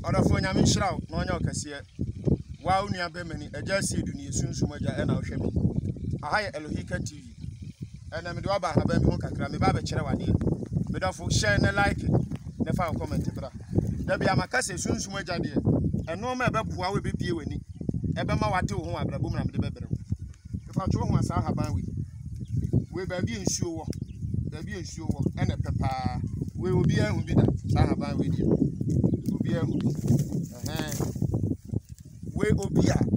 Order for Yamin Shroud, no one can see it. Wow, near Bemini, a Jessie Dunia, soon Sumaja and Alchemy. A higher Elohika TV. And I'm Dwaba Habemoka, Grammy Baba Cherawani. But of share and like it. Never comment. There be a Macassi soon Sumaja dear. And no member who will be peony. Ebema Watu, whom I boom and the bedroom. If I told myself, we be being sure. There be sure and a papa. We will be able to do that. Sahaban with you. Will be able to. We will be a.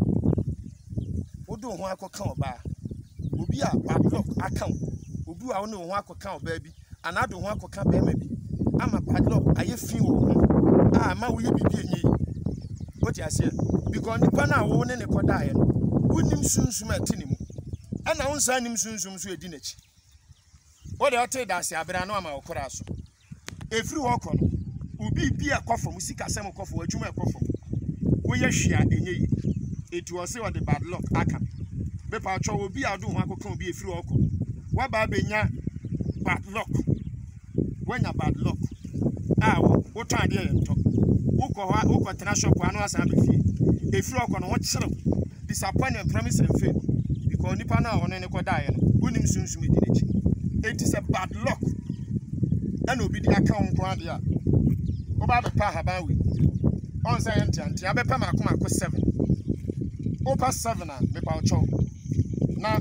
We don't want to come back. Will be a bad luck account. We do our no one account, baby. And I don't want to come, baby. I'm a bad luck. I feel. Ah, my will be me. What you say? Because the pana won't any quadine. Wouldn't him soon smart him. And I won't sign him soon to a dinner. What I tell that, I better know my corazo. If you walk on, will be a coffin, we seek a summer coffee, which you may perform. We are share in ye. It was say what the bad luck I can. Bepacho will be out doing what could be a free walk. What by being bad luck? When a bad luck. Ah, what time do you talk? Who got international panos and if you walk on what sort of disappointment, promise and faith. Because Nipana on any quadine, wouldn't soon meet it. It is a bad luck. And will be the account ground here. About the Pahabawi. On Zion, Abepama 7. Over 7 and Mepao Chow. Now,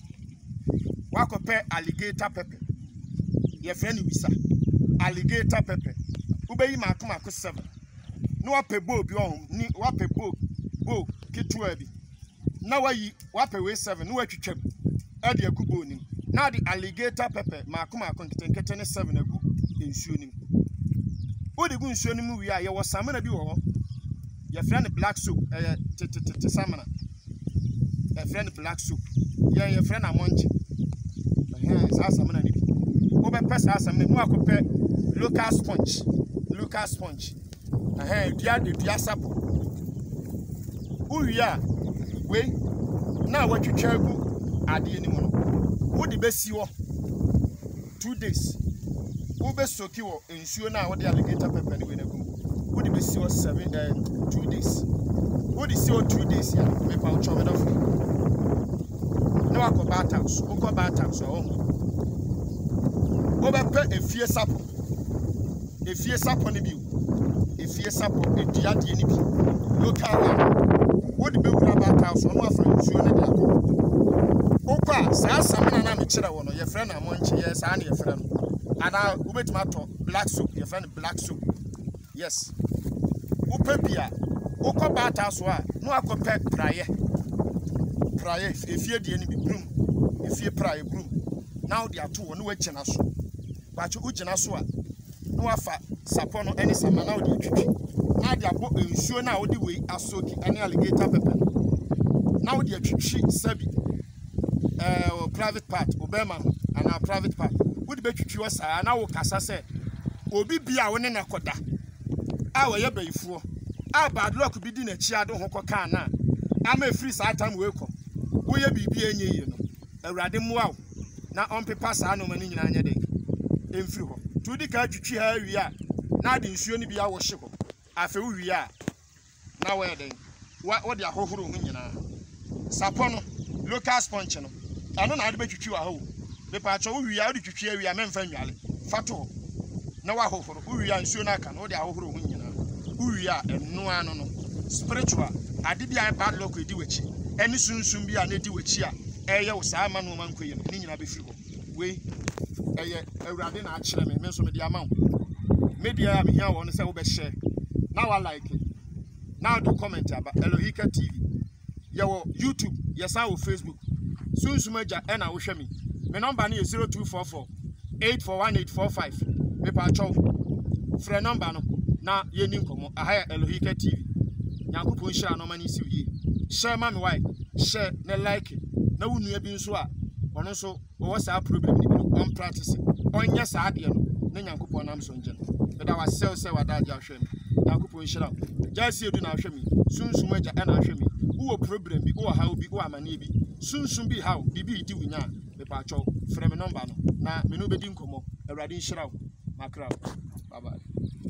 Wako pay alligator pepper. Your friend Wisa. Alligator pepper. Ubei Makuma 7. No wape bo beyond, ni wape bo kituabi. Now I wape way 7, no way to Eddie Kubuni. Now the alligator pepper, Makuma contain 7 a good in shooting. What the good shooting we are, you was salmon of you. Your friend black soup, salmon. A friend black soup. Yeah, your friend I want you. Yes, salmon. Over press as a more compare local sponge. Local sponge. Dear sapo. Oh, yeah. Wait. Now what you tell are the anymore. What the best you 2 days. Who best so you ensure now what the alligator pepper anyway. What the best you 2 days. What is your 2 days here? Make out chop it off. No, I go bat house. Who go bat house? Over pet a fierce apple. A fierce apple on the view. A fierce apple, a dear DNP. Look how what the bill about house on one from you. Opa, Sassaman and Chirawan, your friend, I'm 1 years, and your friend. And I'll wait my talk, black soup, your friend, black soup. Yes. Upepia, Oka Bataswa, no, I compare prayer. Prayer, if you're the enemy broom, if you pry broom. Now there are 2 no Chenaso. But you Uchenaswa, no affa, Sapono, any summer now the tree. Now they are both ensure now the way I soak any alligator pepper. Now the tree, Sabi. Private part, Obama, and our private part. Would be to us, and our Cassa said, Obi be our nena coda. Our yabby for our bad luck be dinner, Chiado Hokokana. I'm a free side time worker. We be any, a radim wow. Now on papas, I know many in a day. In free. To the country here we are. Now the insurance be our ship. I feel we are. Now where then? What they are hovering in Sapono, local sponge. I don't know how to make you a hole. The patch of we are to cheer we are men family. Fato. No, I hope we are soon I can know they are over we are and no one. Spiritual. I did the bad luck with you. Any soon be a native with cheer. Ayo Simon woman queen, Nina before. We a radin actually means with the amount. Maybe I am here on the self share. Now I like it. Now do comment about Elohika TV. Your YouTube, yes, our Facebook. Soon Sumaja and I will show me. My number is 0244 841845. Paper chow. Friend number no. Now ye ninkomo. I hire Elohika TV. Yankupon share no money see ye. Share mommy why? Share ne like it. No one will be so. On also, what's our problem? On practicing. On yes, I did. Then Yankupon Amson. But I was so what I just show me. Yankupon share up. Just you do not show me. Soon Sumaja and I show me. Who a problem be or how be or manibi. Soon be how be doing now. The patcho from a number. Now, me no be dinkomo. A radin shroud. My crowd. Bye bye.